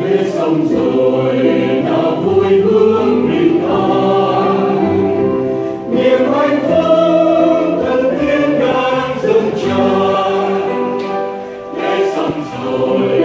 xong rồi đã vui hương bình an, niềm hạnh phúc thần tiên đang dâng tràn. Lễ xong rồi